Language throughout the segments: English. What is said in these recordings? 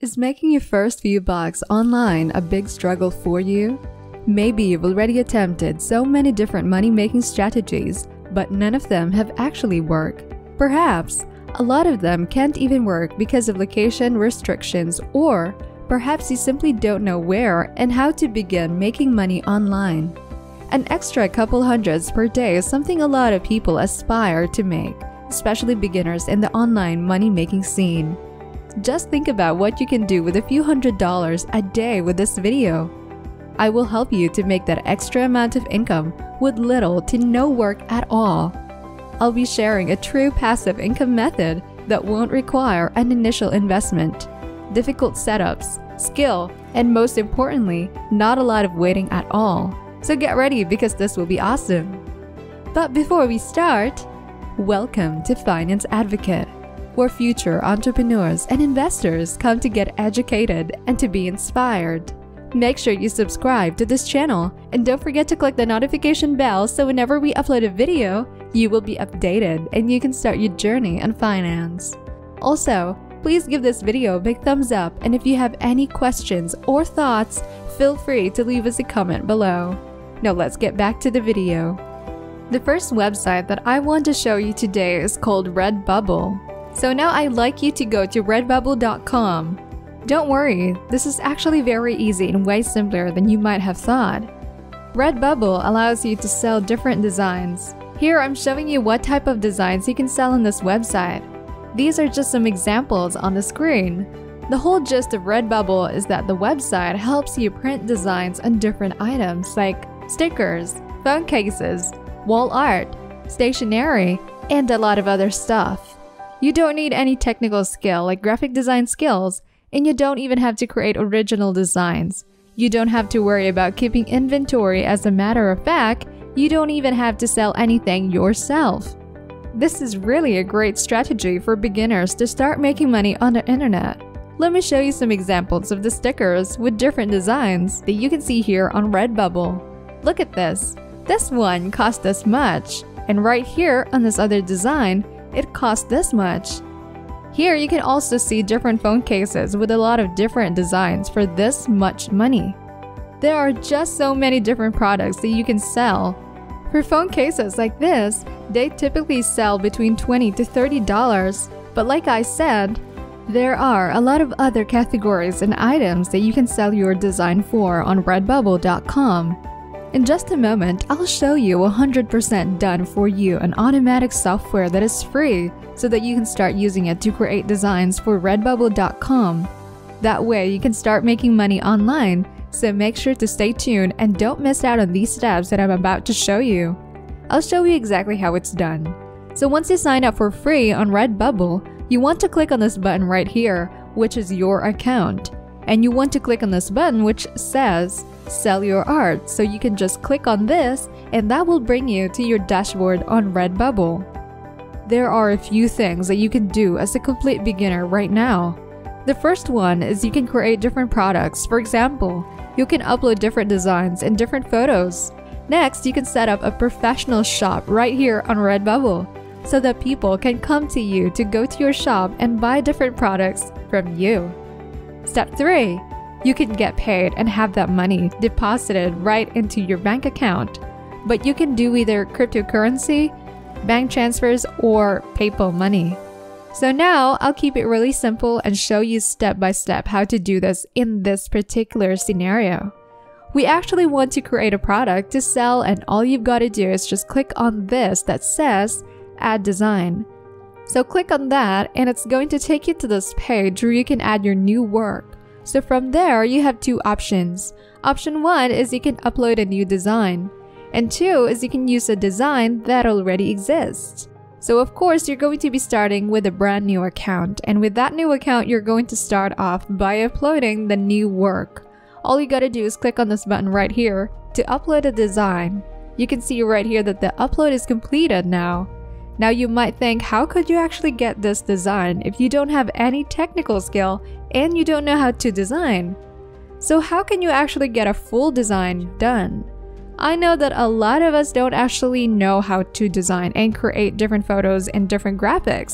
Is making your first few bucks online a big struggle for you? Maybe you've already attempted so many different money-making strategies, but none of them have actually worked. Perhaps a lot of them can't even work because of location restrictions, or perhaps you simply don't know where and how to begin making money online. An extra couple hundreds per day is something a lot of people aspire to make, especially beginners in the online money-making scene. Just think about what you can do with a few $100s a day with this video. I will help you to make that extra amount of income with little to no work at all. I'll be sharing a true passive income method that won't require an initial investment, difficult setups, skill, and most importantly, not a lot of waiting at all. So get ready because this will be awesome. But before we start, welcome to Finance Advocate, where future entrepreneurs and investors come to get educated and to be inspired. Make sure you subscribe to this channel and don't forget to click the notification bell so whenever we upload a video, you will be updated and you can start your journey on finance. Also, please give this video a big thumbs up, and if you have any questions or thoughts, feel free to leave us a comment below. Now let's get back to the video. The first website that I want to show you today is called Redbubble. So now I'd like you to go to redbubble.com. Don't worry, this is actually very easy and way simpler than you might have thought. Redbubble allows you to sell different designs. Here I'm showing you what type of designs you can sell on this website. These are just some examples on the screen. The whole gist of Redbubble is that the website helps you print designs on different items like stickers, phone cases, wall art, stationery, and a lot of other stuff. You don't need any technical skill like graphic design skills, and you don't even have to create original designs. You don't have to worry about keeping inventory. As a matter of fact, you don't even have to sell anything yourself. This is really a great strategy for beginners to start making money on the internet. Let me show you some examples of the stickers with different designs that you can see here on Redbubble. Look at this. This one cost this much, and right here on this other design, it costs this much. Here you can also see different phone cases with a lot of different designs for this much money. There are just so many different products that you can sell. For phone cases like this, they typically sell between $20 to $30, but like I said, there are a lot of other categories and items that you can sell your design for on redbubble.com. In just a moment, I'll show you 100% done for you an automatic software that is free so that you can start using it to create designs for redbubble.com. That way, you can start making money online, so make sure to stay tuned and don't miss out on these steps that I'm about to show you. I'll show you exactly how it's done. So once you sign up for free on Redbubble, you want to click on this button right here, which is your account. And you want to click on this button which says Sell Your Art, so you can just click on this and that will bring you to your dashboard on Redbubble. There are a few things that you can do as a complete beginner right now. The first one is you can create different products. For example, you can upload different designs and different photos. Next, you can set up a professional shop right here on Redbubble so that people can come to you to go to your shop and buy different products from you. Step 3. You can get paid and have that money deposited right into your bank account. But you can do either cryptocurrency, bank transfers, or PayPal money. So now I'll keep it really simple and show you step by step how to do this in this particular scenario. We actually want to create a product to sell, and all you've got to do is just click on this that says Add Design. So click on that and it's going to take you to this page where you can add your new work. So from there, you have two options. Option 1 is you can upload a new design. And 2 is you can use a design that already exists. So of course, you're going to be starting with a brand new account. And with that new account, you're going to start off by uploading the new work. All you gotta do is click on this button right here to upload a design. You can see right here that the upload is completed now. Now you might think, how could you actually get this design if you don't have any technical skill and you don't know how to design? So how can you actually get a full design done? I know that a lot of us don't actually know how to design and create different photos and different graphics.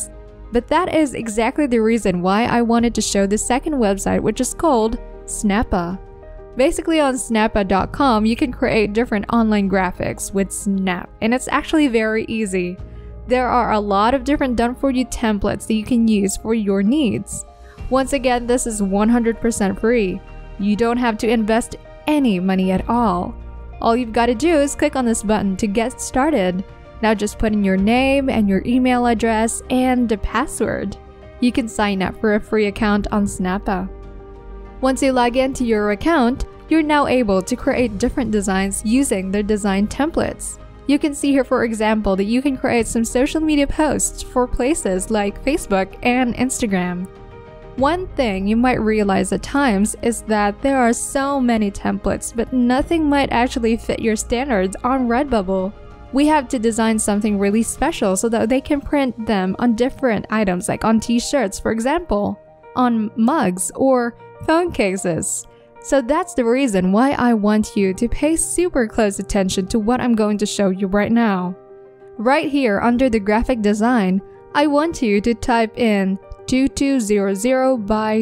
But that is exactly the reason why I wanted to show the second website, which is called Snappa. Basically on snappa.com, you can create different online graphics with Snap, and it's actually very easy. There are a lot of different done-for-you templates that you can use for your needs. Once again, this is 100% free. You don't have to invest any money at all. All you've got to do is click on this button to get started. Now just put in your name and your email address and a password. You can sign up for a free account on Snappa. Once you log into your account, you're now able to create different designs using their design templates. You can see here, for example, that you can create some social media posts for places like Facebook and Instagram. One thing you might realize at times is that there are so many templates, but nothing might actually fit your standards on Redbubble. We have to design something really special so that they can print them on different items, like on t-shirts, for example, on mugs or phone cases. So that's the reason why I want you to pay super close attention to what I'm going to show you right now. Right here under the graphic design, I want you to type in 2200 by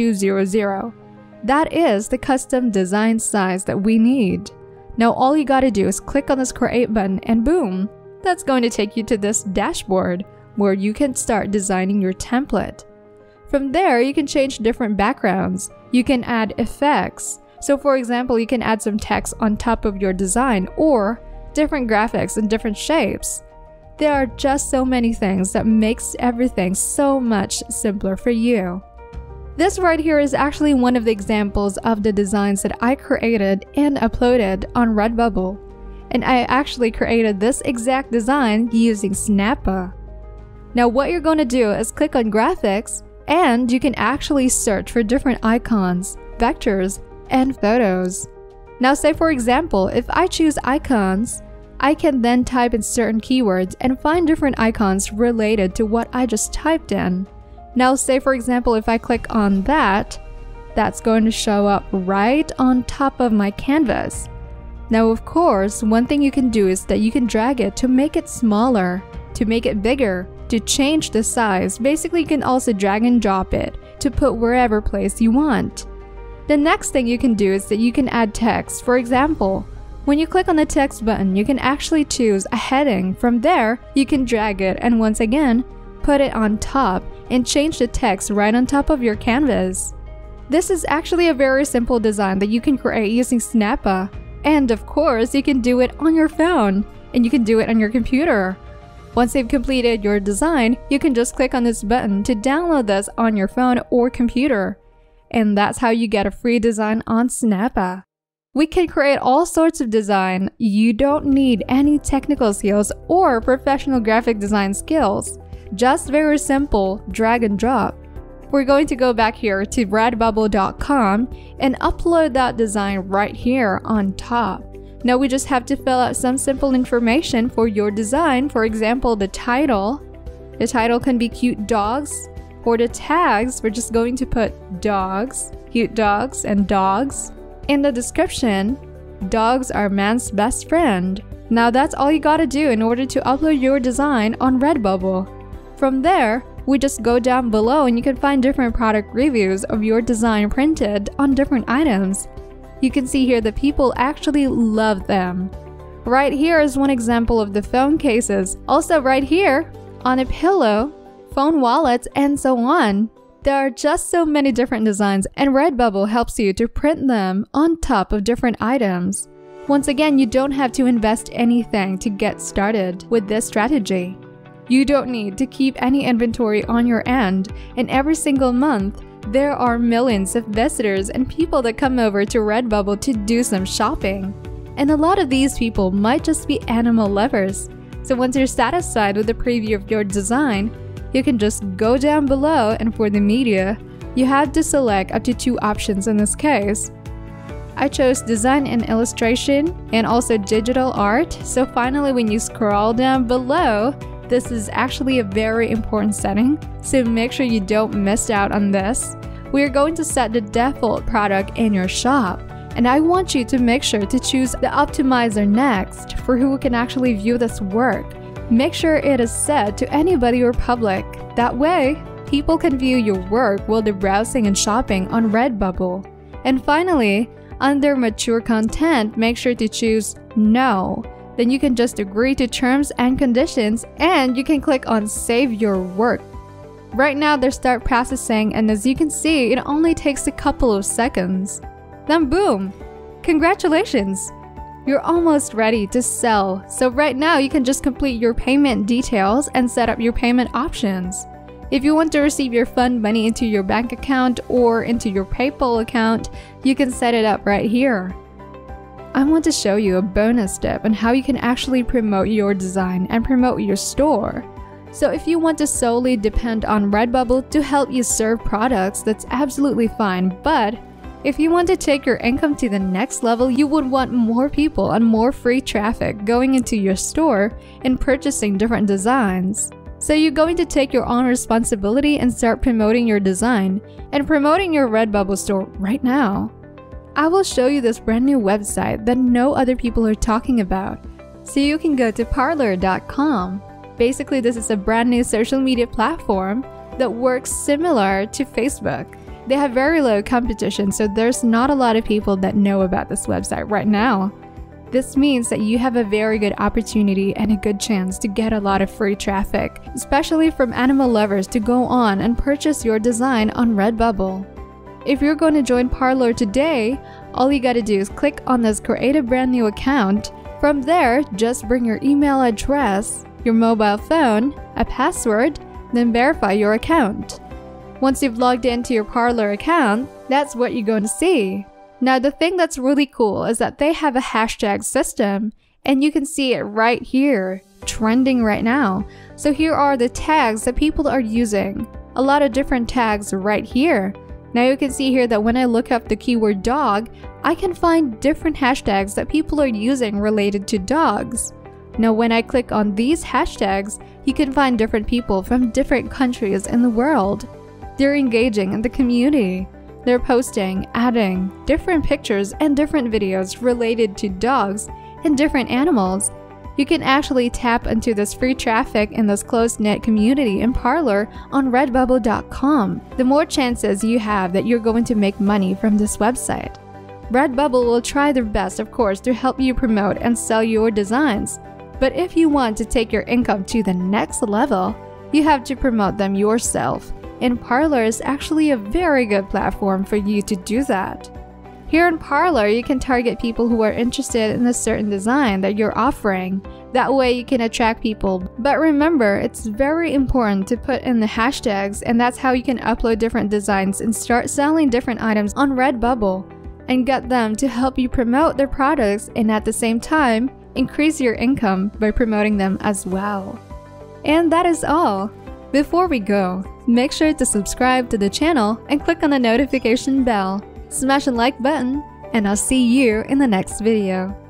2200. That is the custom design size that we need. Now all you gotta do is click on this create button and boom, that's going to take you to this dashboard where you can start designing your template. From there, you can change different backgrounds. You can add effects. So for example, you can add some text on top of your design or different graphics and different shapes. There are just so many things that makes everything so much simpler for you. This right here is actually one of the examples of the designs that I created and uploaded on Redbubble. And I actually created this exact design using Snappa. Now what you're going to do is click on graphics, and you can actually search for different icons, vectors, and photos. Now say for example, if I choose icons, I can then type in certain keywords and find different icons related to what I just typed in. Now say for example, if I click on that, that's going to show up right on top of my canvas. Now of course, one thing you can do is that you can drag it to make it smaller, to make it bigger, to change the size. Basically, you can also drag and drop it to put wherever place you want. The next thing you can do is that you can add text. For example, when you click on the text button, you can actually choose a heading. From there, you can drag it and once again, put it on top and change the text right on top of your canvas. This is actually a very simple design that you can create using Snappa. And of course, you can do it on your phone and you can do it on your computer. Once you've completed your design, you can just click on this button to download this on your phone or computer. And that's how you get a free design on Snappa. We can create all sorts of design. You don't need any technical skills or professional graphic design skills. Just very simple drag and drop. We're going to go back here to redbubble.com and upload that design right here on top. Now we just have to fill out some simple information for your design. For example, the title. The title can be cute dogs. For the tags, we're just going to put dogs, cute dogs, and dogs. In the description, dogs are man's best friend. Now that's all you gotta do in order to upload your design on Redbubble. From there, we just go down below and you can find different product reviews of your design printed on different items. You can see here that people actually love them. Right here is one example of the phone cases. Also right here, on a pillow, phone wallets, and so on. There are just so many different designs and Redbubble helps you to print them on top of different items. Once again, you don't have to invest anything to get started with this strategy. You don't need to keep any inventory on your end, and every single month, there are millions of visitors and people that come over to Redbubble to do some shopping. And a lot of these people might just be animal lovers. So once you're satisfied with the preview of your design, you can just go down below, and for the media, you have to select up to 2 options in this case. I chose design and illustration and also digital art. So finally, when you scroll down below, this is actually a very important setting, so make sure you don't miss out on this. We are going to set the default product in your shop, and I want you to make sure to choose the optimizer next for who can actually view this work. Make sure it is set to anybody or public. That way, people can view your work while they're browsing and shopping on Redbubble. And finally, under mature content, make sure to choose no. Then you can just agree to terms and conditions and you can click on save your work. Right now they start processing, and as you can see, it only takes a couple of seconds. Then boom! Congratulations! You're almost ready to sell. So right now you can just complete your payment details and set up your payment options. If you want to receive your fund money into your bank account or into your PayPal account, you can set it up right here. I want to show you a bonus tip on how you can actually promote your design and promote your store. So if you want to solely depend on Redbubble to help you serve products, that's absolutely fine. But if you want to take your income to the next level, you would want more people and more free traffic going into your store and purchasing different designs. So you're going to take your own responsibility and start promoting your design and promoting your Redbubble store right now. I will show you this brand new website that no other people are talking about. So you can go to Parler.com. Basically, this is a brand new social media platform that works similar to Facebook. They have very low competition, so there's not a lot of people that know about this website right now. This means that you have a very good opportunity and a good chance to get a lot of free traffic, especially from animal lovers, to go on and purchase your design on Redbubble. If you're going to join Parler today, all you gotta do is click on this create a brand new account. From there, just bring your email address, your mobile phone, a password, then verify your account. Once you've logged into your Parler account, that's what you're going to see. Now the thing that's really cool is that they have a hashtag system, and you can see it right here, trending right now. So here are the tags that people are using. A lot of different tags right here. Now you can see here that when I look up the keyword dog, I can find different hashtags that people are using related to dogs. Now when I click on these hashtags, you can find different people from different countries in the world. They're engaging in the community. They're posting, adding different pictures and different videos related to dogs and different animals. You can actually tap into this free traffic in this close-knit community in Parler on Redbubble.com. The more chances you have that you're going to make money from this website. Redbubble will try their best, of course, to help you promote and sell your designs. But if you want to take your income to the next level, you have to promote them yourself. And Parler is actually a very good platform for you to do that. Here in Parler, you can target people who are interested in a certain design that you're offering. That way you can attract people. But remember, it's very important to put in the hashtags, and that's how you can upload different designs and start selling different items on Redbubble and get them to help you promote their products and at the same time, increase your income by promoting them as well. And that is all. Before we go, make sure to subscribe to the channel and click on the notification bell. Smash the like button, and I'll see you in the next video.